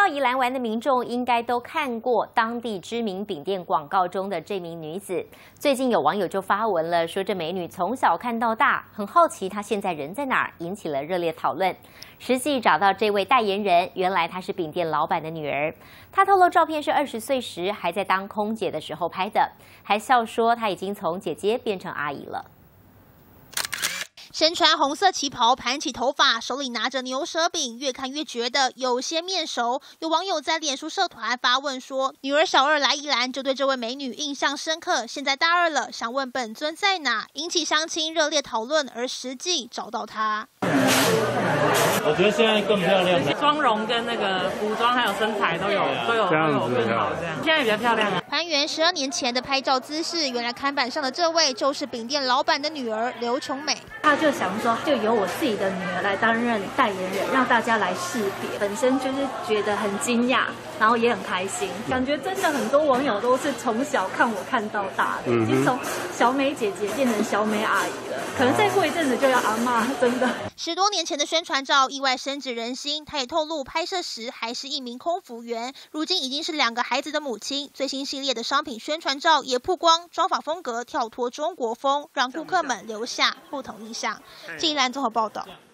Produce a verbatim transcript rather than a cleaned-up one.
到宜兰玩的民众应该都看过当地知名饼店广告中的这名女子。最近有网友就发文了，说这美女从小看到大，很好奇她现在人在哪儿，引起了热烈讨论。实际找到这位代言人，原来她是饼店老板的女儿。她透露照片是二十岁时还在当空姐的时候拍的，还笑说她已经从姐姐变成阿姨了。 身穿红色旗袍，盘起头发，手里拿着牛舌饼，越看越觉得有些面熟。有网友在脸书社团发问说：“女儿小二来宜兰，就对这位美女印象深刻。现在大二了，想问本尊在哪？”引起乡亲热烈讨论。而实际找到她， 我觉得现在更漂亮， 妆容跟那个服装还有身材都有都有都有更好，这样现在比较漂亮啊。 还原十二年前的拍照姿势，原来看板上的这位就是饼店老板的女儿刘琼美。 他就想说，就由我自己的女儿来担任代言人，让大家来识别。本身就是觉得很惊讶，然后也很开心，感觉真的很多网友都是从小看我看到大的，已经从小美姐姐变成小美阿姨了。可能再过一阵子就要阿嬷，真的。 十多年前的宣传照意外深植人心，她也透露拍摄时还是一名空服员，如今已经是两个孩子的母亲。最新系列的商品宣传照也曝光，妆法风格跳脱中国风，让顾客们留下不同印象。纪兰综合报道。